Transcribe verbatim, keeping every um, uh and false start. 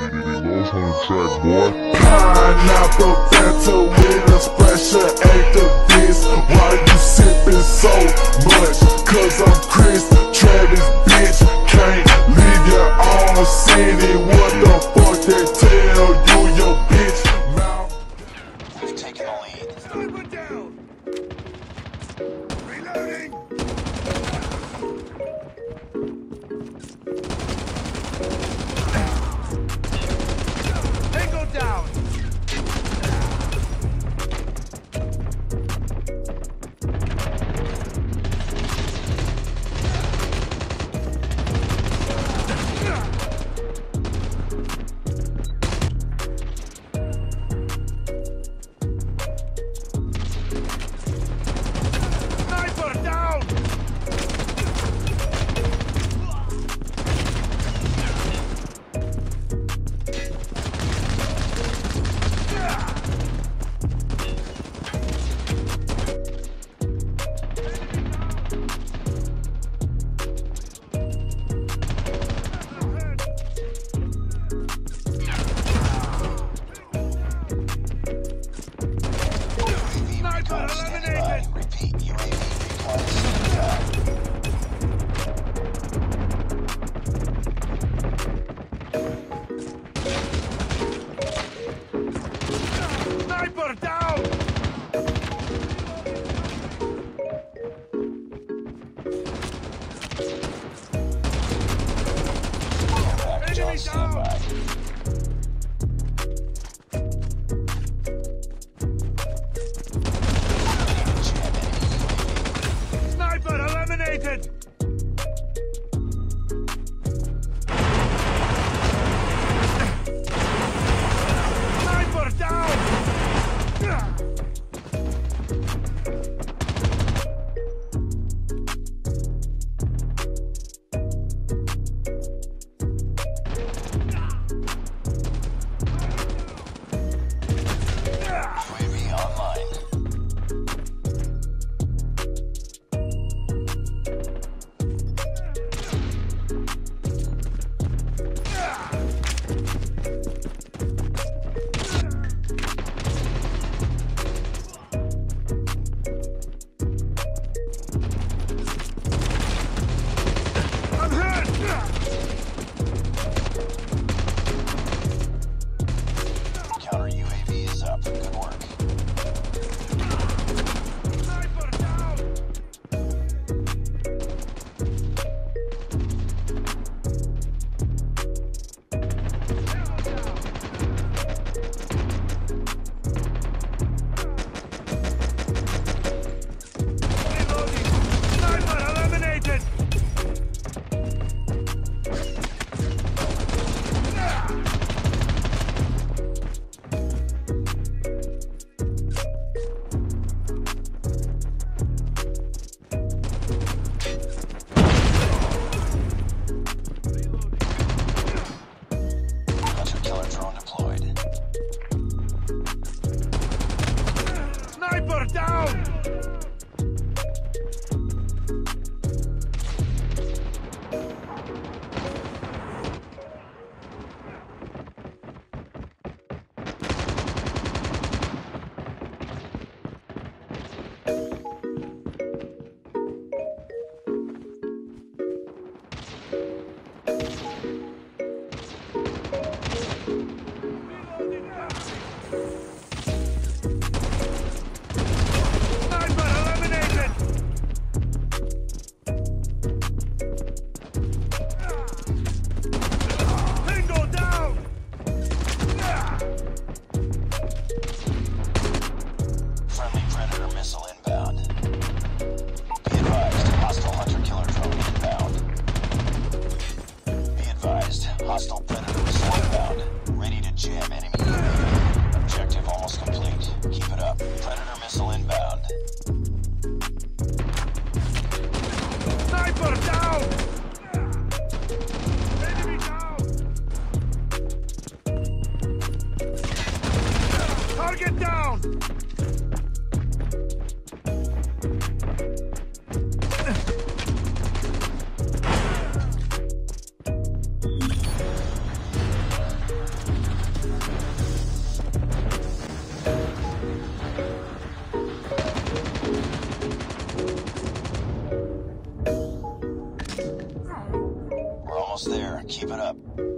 P D Lows on the track, boy. Pineapple Fanta with a splash of activist. Why you sippin' so much? Cause I'm Chris Travis, bitch. Can't leave your own city. What the fuck they tell you, your bitch mouth? We've taken the lead. Sniper down! Reloading! Tango down! Sniper down! Sniper eliminated! Repeat, U A V recon standing by. Sniper down! Package on standby. Sniper eliminated! Sniper down! U A V online. I'm hurt! Counter U A V is up. Good work. Sniper down! Reloading! Sniper eliminated! Hunter killer drone deployed. Sniper down! Sniper eliminated! Tango down! Friendly Predator missile inbound. Be advised, hostile hunter killer drone inbound. Be advised, hostile Predator missile inbound. Ready to jam enemy U A V. Objective almost complete. Keep it up. Predator missile inbound. Sniper down! Enemy down! Target down! it up.